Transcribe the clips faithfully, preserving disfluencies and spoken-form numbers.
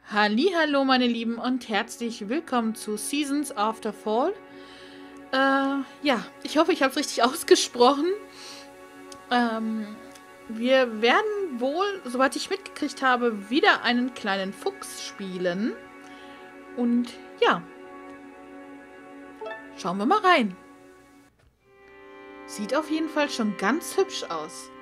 Hallihallo meine Lieben und herzlich willkommen zu Seasons After Fall. Äh, ja, ich hoffe, ich habe es richtig ausgesprochen. Ähm, wir werden wohl, soweit ich mitgekriegt habe, wieder einen kleinen Fuchs spielen. Und ja, schauen wir mal rein. Sieht auf jeden Fall schon ganz hübsch aus.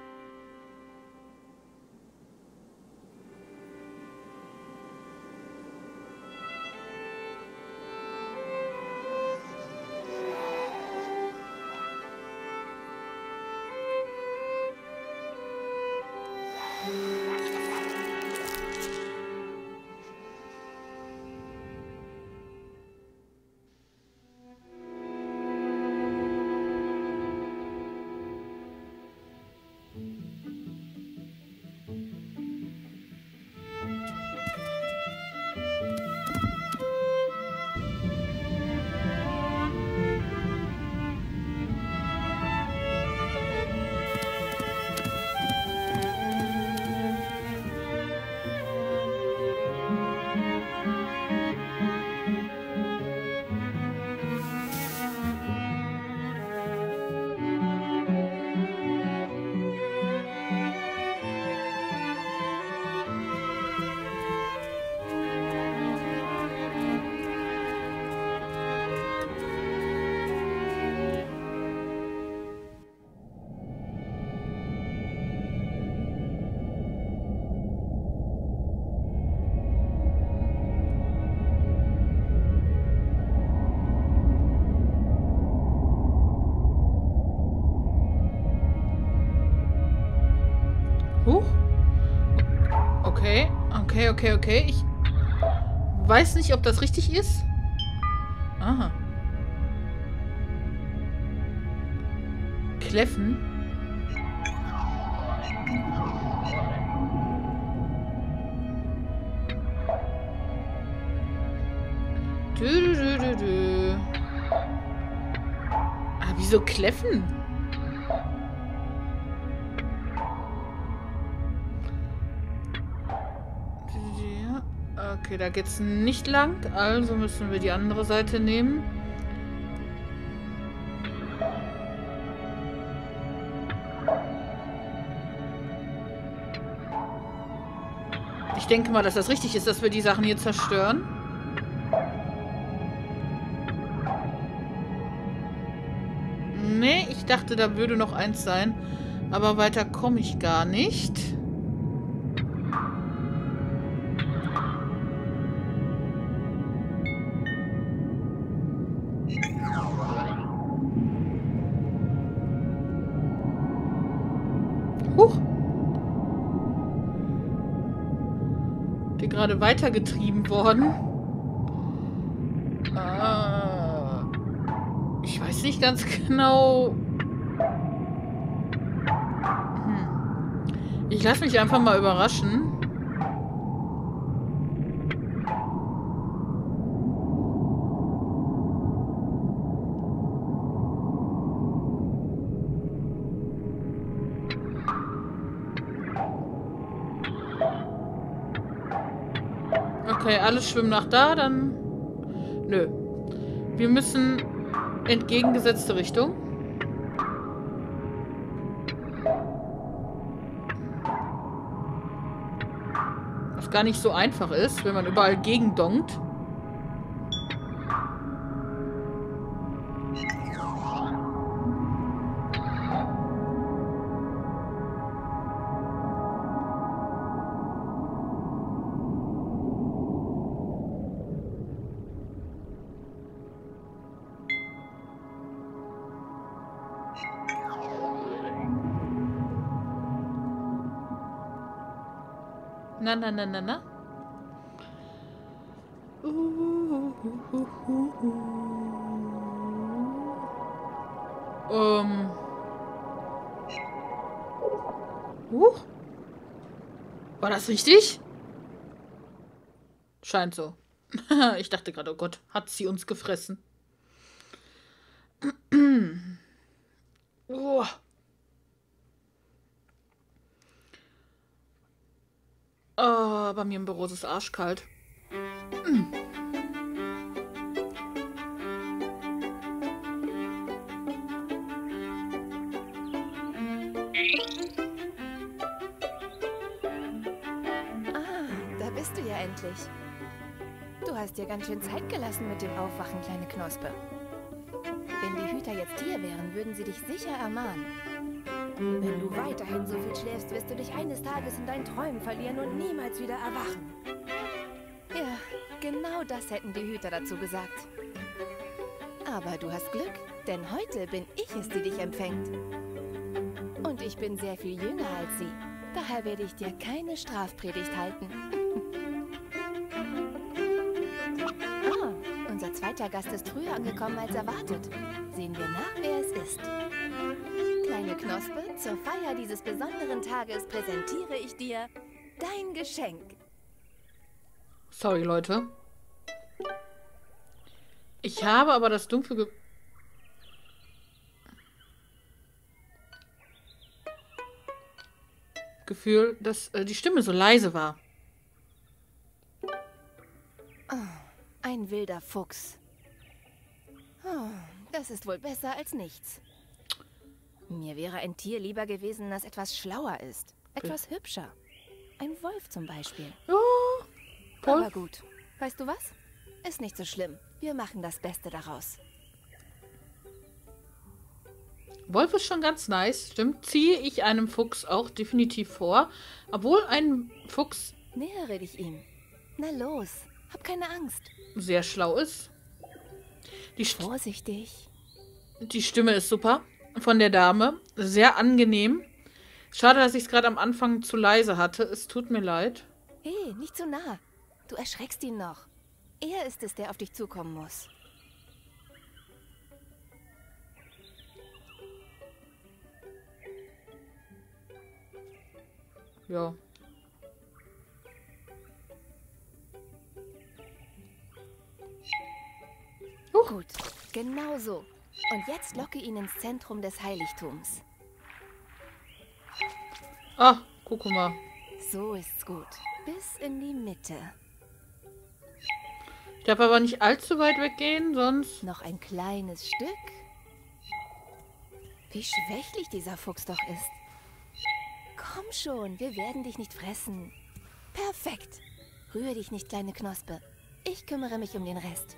Huch. Okay, okay, okay, okay. Ich weiß nicht, ob das richtig ist. Aha. Kläffen. Dü, dü, dü, dü, dü. Ah, wieso kläffen? Ja, okay, da geht's nicht lang. Also müssen wir die andere Seite nehmen. Ich denke mal, dass das richtig ist, dass wir die Sachen hier zerstören. Nee, ich dachte, da würde noch eins sein. Aber weiter komme ich gar nicht. Huch. Die gerade weitergetrieben worden. Äh, ich weiß nicht ganz genau. Hm. Ich lasse mich einfach mal überraschen. Okay, alles schwimmen nach da, dann... Nö. Wir müssen entgegengesetzte Richtung. Was gar nicht so einfach ist, wenn man überall gegendonkt. Na, na, na, na, na. Ähm. Huch. War das richtig? Scheint so. Ich dachte gerade, oh Gott, hat sie uns gefressen. Oh. Oh, bei mir im Büro ist es arschkalt. Hm. Ah, da bist du ja endlich. Du hast dir ganz schön Zeit gelassen mit dem Aufwachen, kleine Knospe. Wenn die Hüter jetzt hier wären, würden sie dich sicher ermahnen. Wenn du weiterhin so viel schläfst, wirst du dich eines Tages in deinen Träumen verlieren und niemals wieder erwachen. Ja, genau das hätten die Hüter dazu gesagt. Aber du hast Glück, denn heute bin ich es, die dich empfängt. Und ich bin sehr viel jünger als sie. Daher werde ich dir keine Strafpredigt halten. Ah, unser zweiter Gast ist früher angekommen als erwartet. Sehen wir nach, wer es ist. Kleine Knospe, zur Feier dieses besonderen Tages präsentiere ich dir dein Geschenk. Sorry, Leute. Ich habe aber das dumpfe Ge Gefühl, dass äh, die Stimme so leise war. Oh, ein wilder Fuchs. Oh, das ist wohl besser als nichts. Mir wäre ein Tier lieber gewesen, das etwas schlauer ist. Etwas hübscher. Ein Wolf zum Beispiel. Oh, Paul. Aber gut. Weißt du was? Ist nicht so schlimm. Wir machen das Beste daraus. Wolf ist schon ganz nice, stimmt. Ziehe ich einem Fuchs auch definitiv vor. Obwohl ein Fuchs Nähere dich ihm. Na los, hab keine Angst. sehr schlau ist. Die, St Vorsichtig. die Stimme ist super von der Dame. Sehr angenehm. Schade, dass ich es gerade am Anfang zu leise hatte. Es tut mir leid. Hey, nicht zu nah. Du erschreckst ihn noch. Er ist es, der auf dich zukommen muss. Ja. Uh. Gut, genau so. Und jetzt locke ihn ins Zentrum des Heiligtums. Ah, guck mal. So ist's gut. Bis in die Mitte. Ich darf aber nicht allzu weit weggehen, sonst... Noch ein kleines Stück. Wie schwächlich dieser Fuchs doch ist. Komm schon, wir werden dich nicht fressen. Perfekt. Rühre dich nicht, kleine Knospe. Ich kümmere mich um den Rest.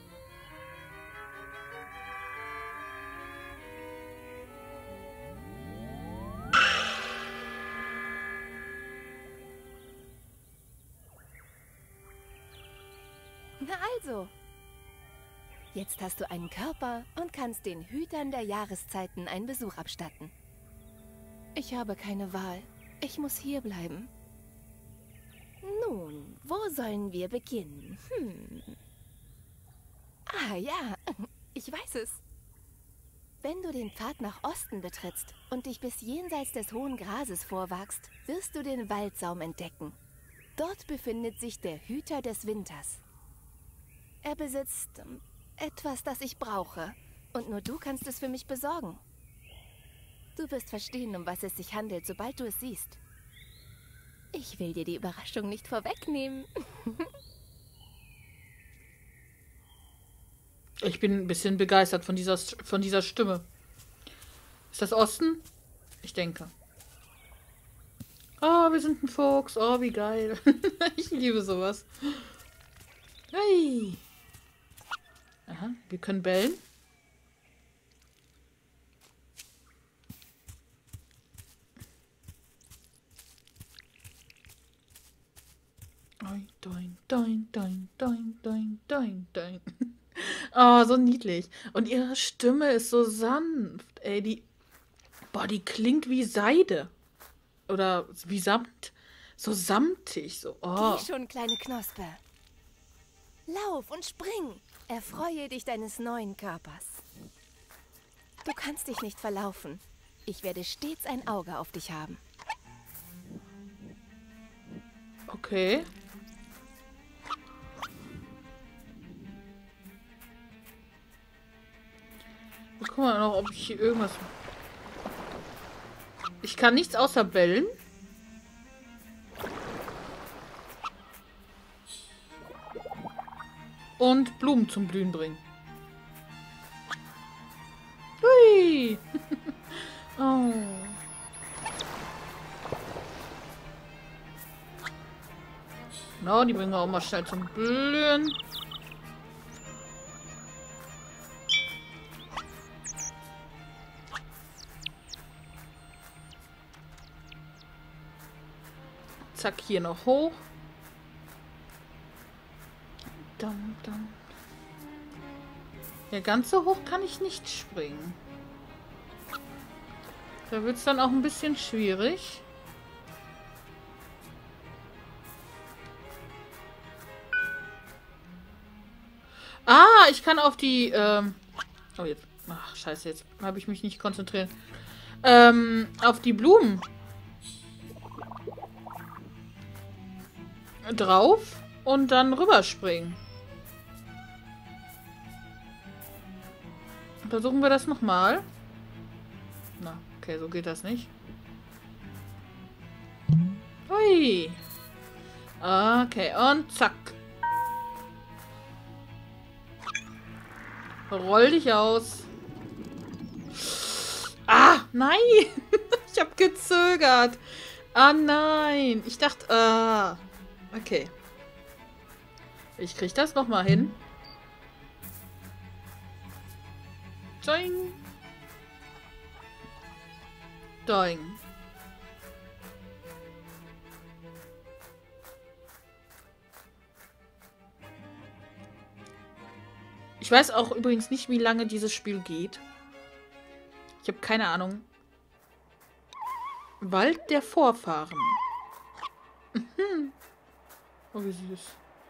Na also. Jetzt hast du einen Körper und kannst den Hütern der Jahreszeiten einen Besuch abstatten. Ich habe keine Wahl. Ich muss hier bleiben. Nun, wo sollen wir beginnen? Hm. Ah ja, ich weiß es. Wenn du den Pfad nach Osten betrittst und dich bis jenseits des hohen Grases vorwagst, wirst du den Waldsaum entdecken. Dort befindet sich der Hüter des Winters. Er besitzt ähm, etwas, das ich brauche. Und nur du kannst es für mich besorgen. Du wirst verstehen, um was es sich handelt, sobald du es siehst. Ich will dir die Überraschung nicht vorwegnehmen. Ich bin ein bisschen begeistert von dieser, von dieser Stimme. Ist das Osten? Ich denke. Oh, wir sind ein Fuchs. Oh, wie geil. Ich liebe sowas. Hey. Aha, wir können bellen. Doin, doin, doin, doin, doin, doin, doin, doin. Oh, so niedlich. Und ihre Stimme ist so sanft. Ey, die... Boah, die klingt wie Seide. Oder wie Samt. So samtig. So, oh. Geh schon, kleine Knospe. Lauf und spring. Erfreue dich deines neuen Körpers. Du kannst dich nicht verlaufen. Ich werde stets ein Auge auf dich haben. Okay. Guck mal noch, ob ich hier irgendwas... Ich kann nichts außer bellen. und Blumen zum Blühen bringen. Hui! Oh. Genau, die bringen wir auch mal schnell zum Blühen. Zack, hier noch hoch. Dum, dum. Ja, ganz so hoch kann ich nicht springen. Da wird es dann auch ein bisschen schwierig. Ah, ich kann auf die... Ähm oh, jetzt... Ach, scheiße, jetzt habe ich mich nicht konzentriert. Ähm, auf die Blumen drauf und dann rüberspringen. Versuchen wir das nochmal. Na, okay, so geht das nicht. Hui. Okay, und zack. Roll dich aus. Ah, nein. Ich habe gezögert. Ah, nein. Ich dachte, ah. Okay. Ich krieg das nochmal hin. Doing. Doing. Ich weiß auch übrigens nicht, wie lange dieses Spiel geht. Ich habe keine Ahnung. Wald der Vorfahren. Oh, wie süß.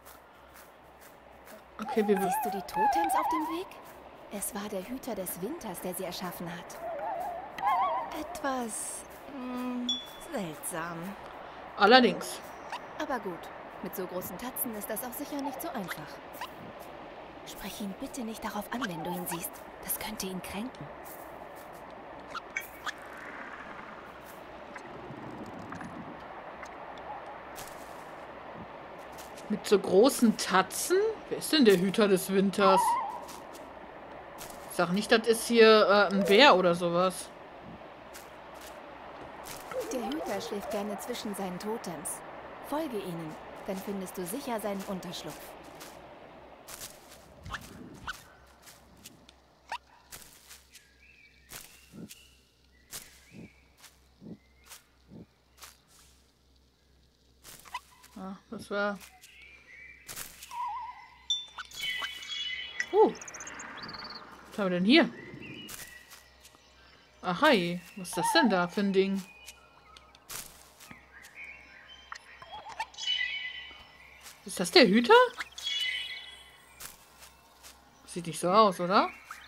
Okay, wir... Siehst du die Totems auf dem Weg? Es war der Hüter des Winters, der sie erschaffen hat. Etwas... Mh, seltsam. Allerdings. Aber gut, mit so großen Tatzen ist das auch sicher nicht so einfach. Sprich ihn bitte nicht darauf an, wenn du ihn siehst. Das könnte ihn kränken. Mit so großen Tatzen? Wer ist denn der Hüter des Winters? Sag nicht, das ist hier äh, ein Bär oder sowas. Der Hüter schläft gerne zwischen seinen Totems. Folge ihnen, dann findest du sicher seinen Unterschlupf. Ah, das war... Uh. Was haben wir denn hier? Ach, hi. Was ist das denn da für ein Ding? Ist das der Hüter? Sieht nicht so aus, oder?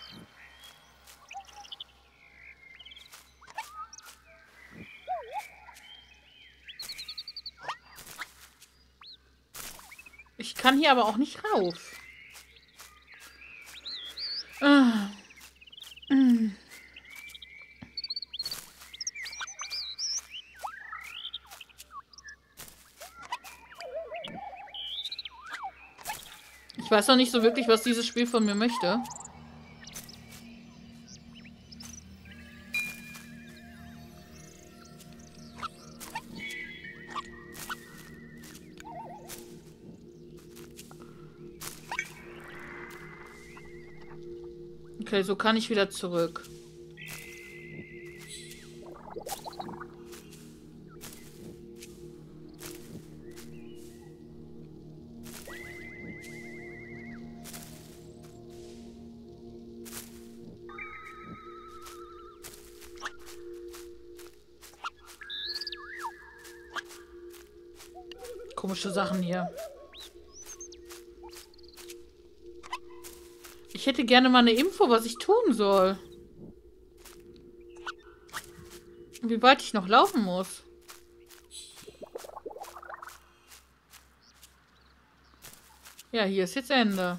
Ich kann hier aber auch nicht rauf. Ah. Mm. Ich weiß noch nicht so wirklich, was dieses Spiel von mir möchte. Okay, so kann ich wieder zurück. Komische Sachen hier. Ich hätte gerne mal eine Info, was ich tun soll. Wie weit ich noch laufen muss. Ja, hier ist jetzt Ende.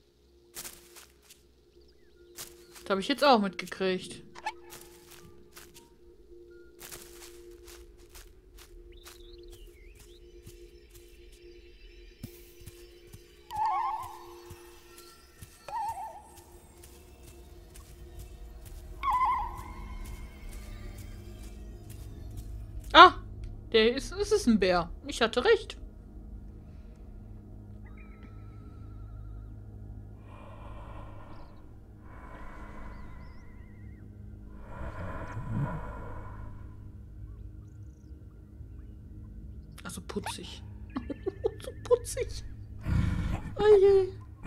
Das habe ich jetzt auch mitgekriegt. Der ist, es ist ein Bär. Ich hatte recht. Also putzig. So putzig. Oh je.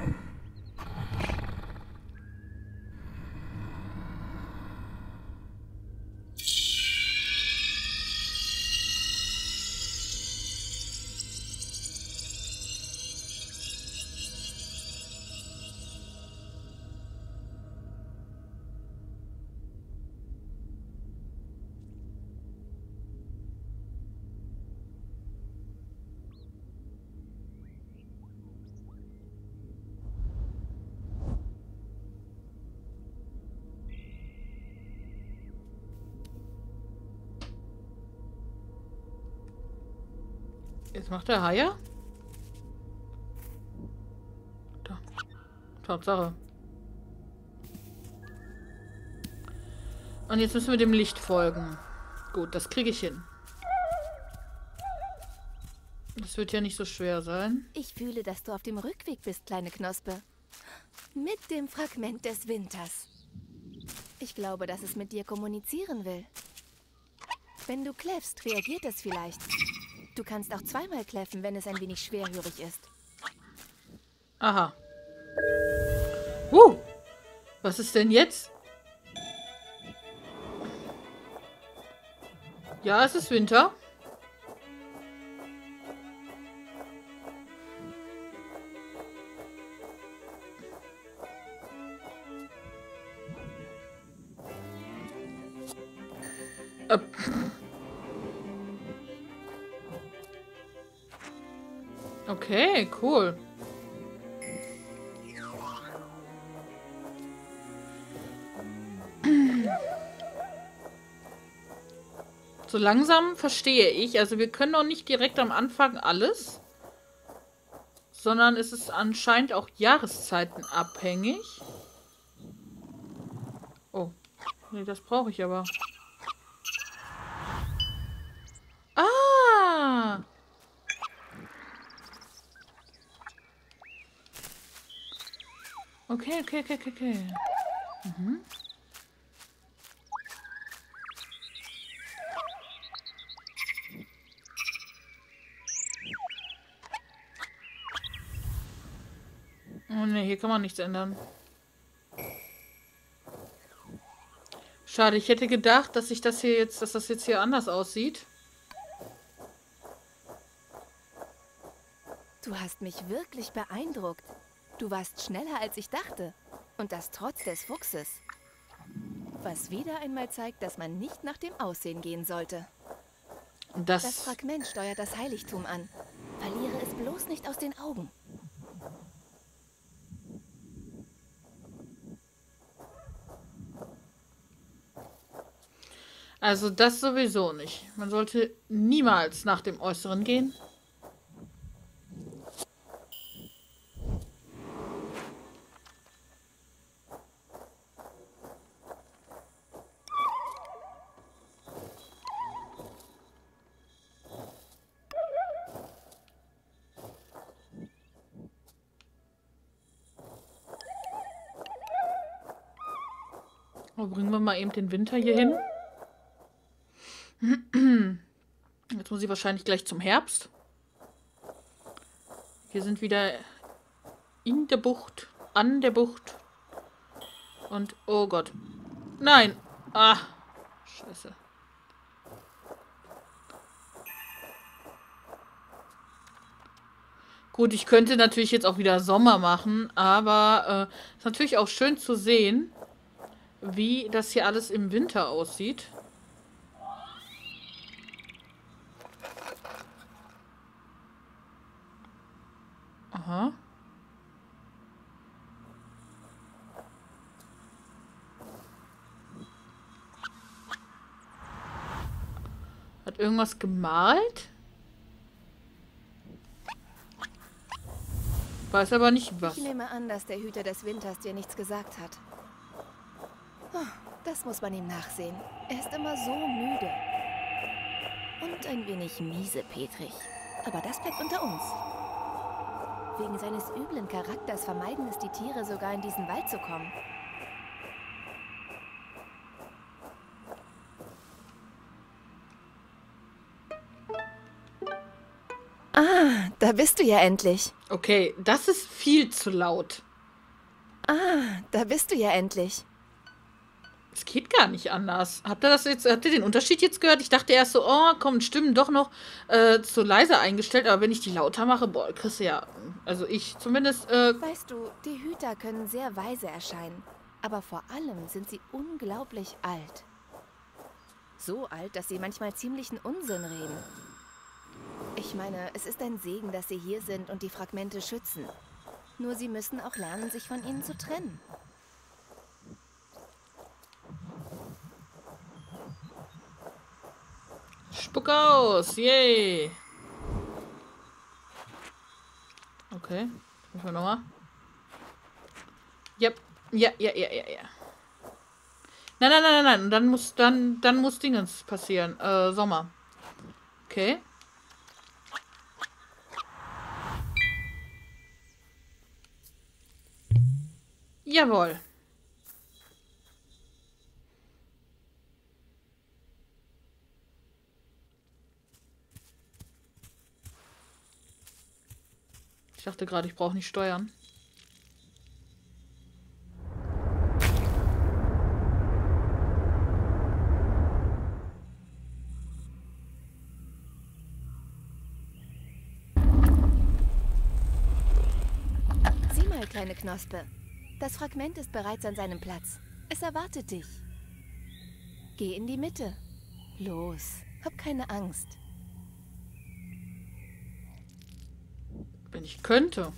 Jetzt macht der Haie. Da. Tatsache. Und jetzt müssen wir dem Licht folgen. Gut, das kriege ich hin. Das wird ja nicht so schwer sein. Ich fühle, dass du auf dem Rückweg bist, kleine Knospe. Mit dem Fragment des Winters. Ich glaube, dass es mit dir kommunizieren will. Wenn du kläffst, reagiert es vielleicht. Du kannst auch zweimal kläffen, wenn es ein wenig schwerhörig ist. Aha. Uh, was ist denn jetzt? Ja, es ist Winter. Äh. Okay, cool. So langsam verstehe ich. Also wir können auch nicht direkt am Anfang alles. Sondern es ist anscheinend auch jahreszeitenabhängig. Oh. Nee, das brauche ich aber. Ah! Okay, okay, okay, okay, okay. Mhm. Oh ne, hier kann man nichts ändern. Schade, ich hätte gedacht, dass ich das hier jetzt, dass das jetzt hier anders aussieht. Du hast mich wirklich beeindruckt. Du warst schneller, als ich dachte. Und das trotz des Fuchses. Was wieder einmal zeigt, dass man nicht nach dem Aussehen gehen sollte. Das, das Fragment steuert das Heiligtum an. Verliere es bloß nicht aus den Augen. Also das sowieso nicht. Man sollte niemals nach dem Äußeren gehen. Aber bringen wir mal eben den Winter hier hin. Jetzt muss ich wahrscheinlich gleich zum Herbst. Wir sind wieder in der Bucht, an der Bucht. Und, oh Gott. Nein. Ah, scheiße. Gut, ich könnte natürlich jetzt auch wieder Sommer machen, aber äh, ist natürlich auch schön zu sehen, wie das hier alles im Winter aussieht. Aha. Hat irgendwas gemalt? Weiß aber nicht was. Ich nehme an, dass der Hüter des Winters dir nichts gesagt hat. Oh, das muss man ihm nachsehen. Er ist immer so müde. Und ein wenig miesepetrig. Aber das bleibt unter uns. Wegen seines üblen Charakters vermeiden es die Tiere sogar, in diesen Wald zu kommen. Ah, da bist du ja endlich. Okay, das ist viel zu laut. Ah, da bist du ja endlich. Es geht gar nicht anders. Habt ihr das jetzt, habt ihr den Unterschied jetzt gehört? Ich dachte erst so, oh, kommen Stimmen doch noch äh, zu leise eingestellt, aber wenn ich die lauter mache, boah, kriegst du ja, also ich zumindest, äh, Weißt du, die Hüter können sehr weise erscheinen, aber vor allem sind sie unglaublich alt. So alt, dass sie manchmal ziemlichen Unsinn reden. Ich meine, es ist ein Segen, dass sie hier sind und die Fragmente schützen. Nur sie müssen auch lernen, sich von ihnen zu trennen. Spuck aus, yay. Okay, müssen wir nochmal. Yep. Ja, ja, ja, ja, ja. Nein, nein, nein, nein, nein. Dann muss, dann, dann muss Dingens passieren. Äh, Sommer. Okay. Jawohl. Ich dachte gerade, ich brauche nicht steuern. Sieh mal, kleine Knospe. Das Fragment ist bereits an seinem Platz. Es erwartet dich. Geh in die Mitte. Los, hab keine Angst. Wenn ich könnte.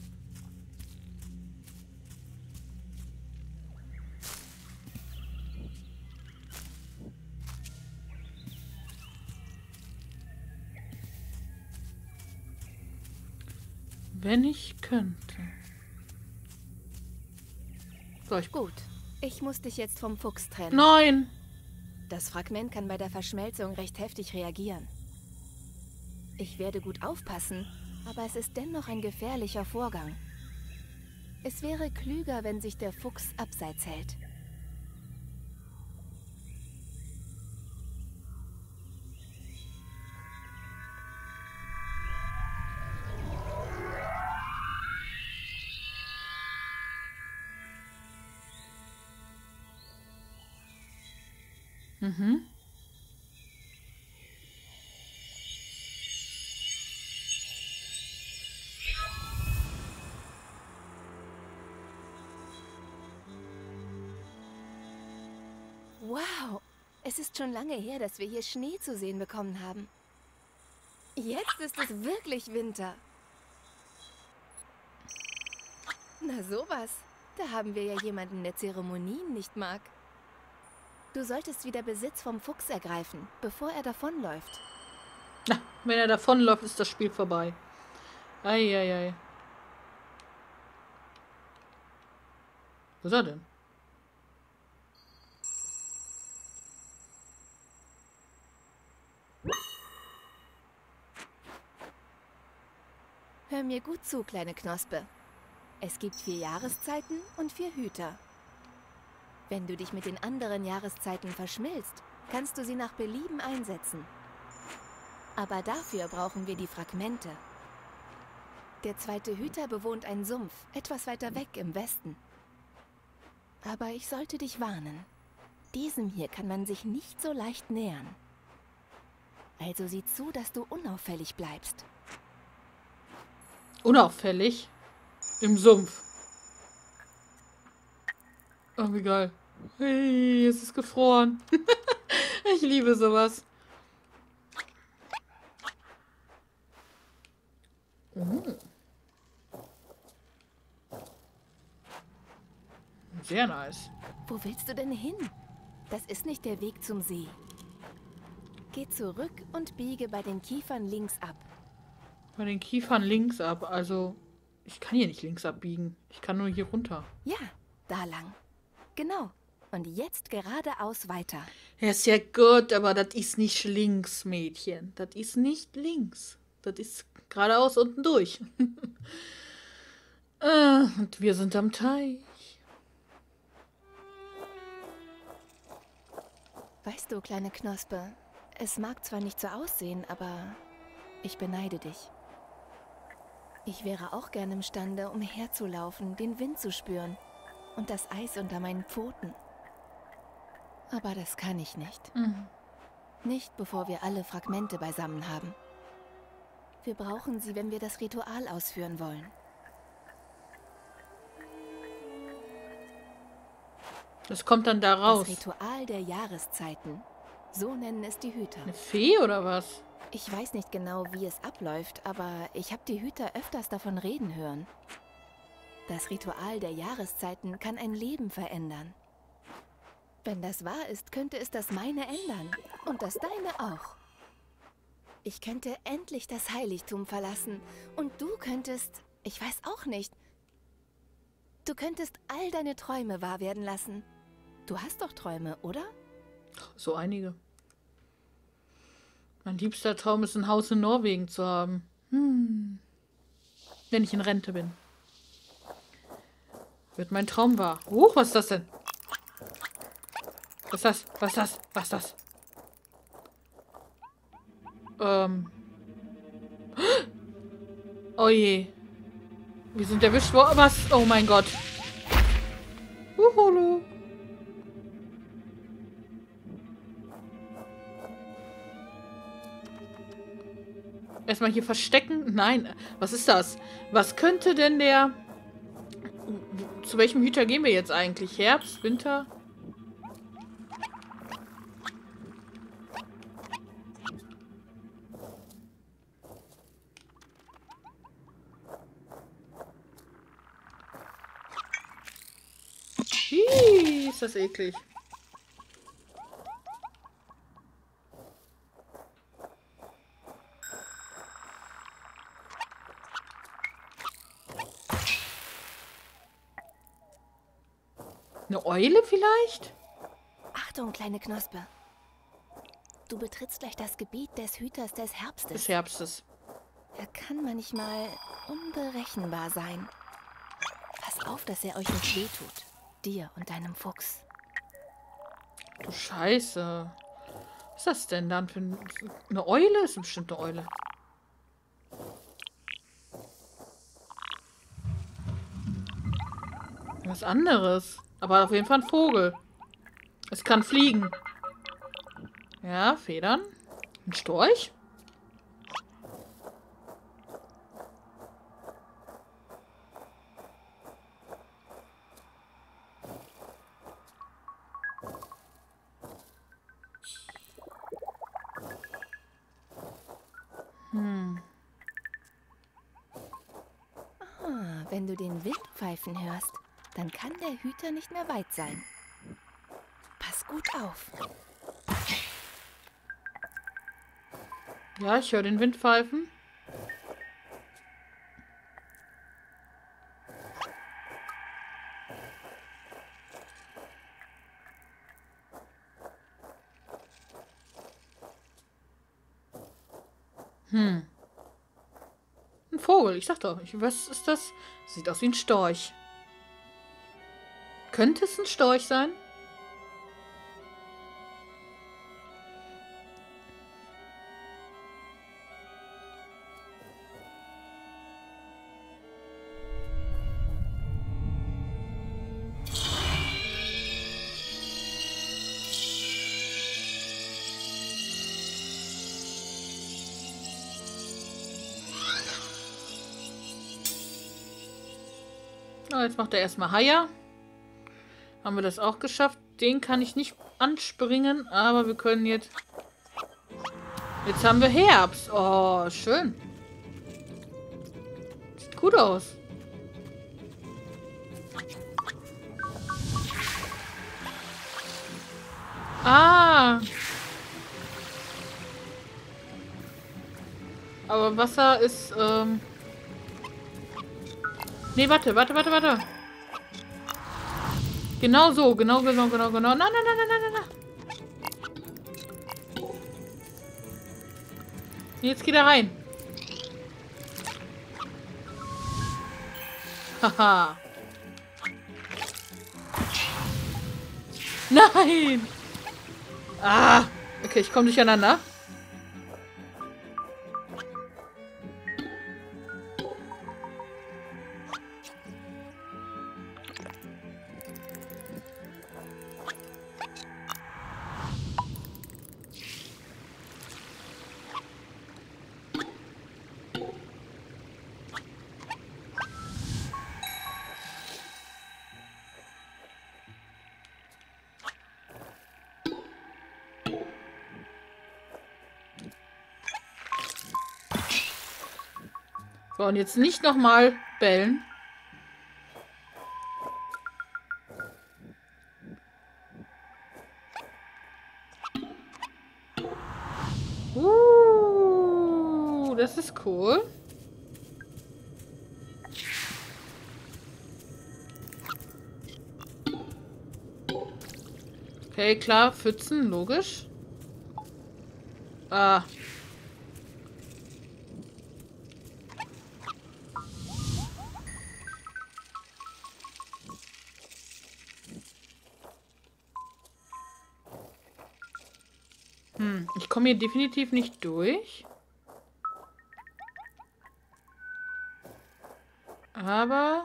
Wenn ich könnte. So, ich... Gut, ich muss dich jetzt vom Fuchs trennen. Nein! Das Fragment kann bei der Verschmelzung recht heftig reagieren. Ich werde gut aufpassen, aber es ist dennoch ein gefährlicher Vorgang. Es wäre klüger, wenn sich der Fuchs abseits hält. Mhm. Wow, es ist schon lange her, dass wir hier Schnee zu sehen bekommen haben. Jetzt ist es wirklich Winter. Na sowas, da haben wir ja jemanden, der Zeremonien nicht mag. Du solltest wieder Besitz vom Fuchs ergreifen, bevor er davonläuft. Na, wenn er davonläuft, ist das Spiel vorbei. Eieiei. Wo ist er denn? Hör mir gut zu, kleine Knospe. Es gibt vier Jahreszeiten und vier Hüter. Wenn du dich mit den anderen Jahreszeiten verschmilzt, kannst du sie nach Belieben einsetzen. Aber dafür brauchen wir die Fragmente. Der zweite Hüter bewohnt einen Sumpf, etwas weiter weg im Westen. Aber ich sollte dich warnen. Diesem hier kann man sich nicht so leicht nähern. Also sieh zu, dass du unauffällig bleibst. Unauffällig? Im Sumpf. Oh, wie geil. Hey, es ist gefroren. Ich liebe sowas. Oh. Sehr nice. Wo willst du denn hin? Das ist nicht der Weg zum See. Geh zurück und biege bei den Kiefern links ab. Bei den Kiefern links ab. Also, ich kann hier nicht links abbiegen. Ich kann nur hier runter. Ja, da lang. Genau. Und jetzt geradeaus weiter. Ja, ist ja gut, aber das ist nicht links, Mädchen. Das ist nicht links. Das ist geradeaus unten durch. äh, und wir sind am Teich. Weißt du, kleine Knospe, es mag zwar nicht so aussehen, aber ich beneide dich. Ich wäre auch gern imstande, umherzulaufen, den Wind zu spüren und das Eis unter meinen Pfoten. Aber das kann ich nicht. Mhm. Nicht, bevor wir alle Fragmente beisammen haben. Wir brauchen sie, wenn wir das Ritual ausführen wollen. Das kommt dann da raus. Das Ritual der Jahreszeiten. So nennen es die Hüter. Eine Fee oder was? Ich weiß nicht genau, wie es abläuft, aber ich habe die Hüter öfters davon reden hören. Das Ritual der Jahreszeiten kann ein Leben verändern. Wenn das wahr ist, könnte es das meine ändern. Und das deine auch. Ich könnte endlich das Heiligtum verlassen. Und du könntest... Ich weiß auch nicht. Du könntest all deine Träume wahr werden lassen. Du hast doch Träume, oder? So einige. Mein liebster Traum ist, ein Haus in Norwegen zu haben. Hm. Wenn ich in Rente bin. Wird mein Traum wahr. Huch, was ist das denn? Was ist das? Was ist das? Was ist das? Ähm. Oh je. Wir sind erwischt worden. Was? Oh mein Gott. Uholo. Erstmal hier verstecken. Nein. Was ist das? Was könnte denn der... Zu welchem Hüter gehen wir jetzt eigentlich? Herbst? Winter? Hi, ist das eklig. Eine Eule vielleicht? Achtung, kleine Knospe. Du betrittst gleich das Gebiet des Hüters des Herbstes. Des Herbstes. Er kann manchmal unberechenbar sein. Pass auf, dass er euch nicht wehtut. Dir und deinem Fuchs. Du Scheiße. Was ist das denn dann für ein, eine Eule? Ist bestimmt eine Eule. Was anderes. Aber auf jeden Fall ein Vogel. Es kann fliegen. Ja, Federn. Ein Storch. Hm. Ah, wenn du den Wind pfeifen hörst, dann kann der Hüter nicht mehr weit sein. Pass gut auf. Ja, ich höre den Wind pfeifen. Hm. Ein Vogel, ich sag doch. Ich, was ist das? Sieht aus wie ein Storch. Könnte es ein Storch sein? Oh, jetzt macht er erstmal Haie. Haben wir das auch geschafft? Den kann ich nicht anspringen, aber wir können jetzt... Jetzt haben wir Herbst. Oh, schön. Sieht gut aus. Ah. Aber Wasser ist... Ähm Nee, warte, warte, warte, warte. Genau so, genau, genau, genau, genau. Nein, nein, nein, nein, nein, nein. Jetzt geht er rein. Haha. Nein! Ah! Okay, ich komme durcheinander. So, und jetzt nicht nochmal bellen. Uh, das ist cool. Okay, klar, Pfützen, logisch. Ah. Hm, ich komme hier definitiv nicht durch. Aber...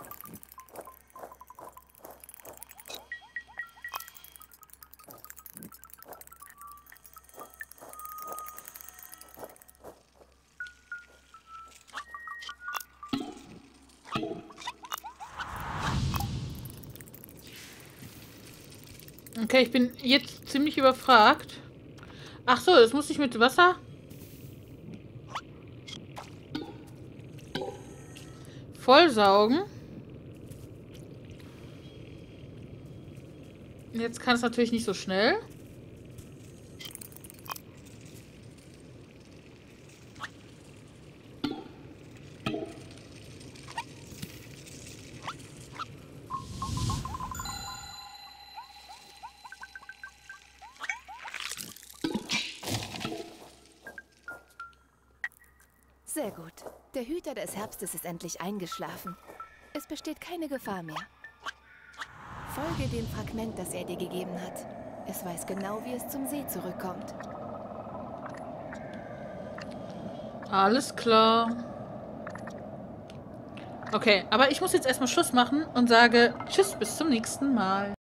Okay, ich bin jetzt ziemlich überfragt. Ach so, das muss ich mit Wasser... vollsaugen. Jetzt kann es natürlich nicht so schnell. Sehr gut. Der Hüter des Herbstes ist endlich eingeschlafen. Es besteht keine Gefahr mehr. Folge dem Fragment, das er dir gegeben hat. Es weiß genau, wie es zum See zurückkommt. Alles klar. Okay, aber ich muss jetzt erstmal Schluss machen und sage Tschüss, bis zum nächsten Mal.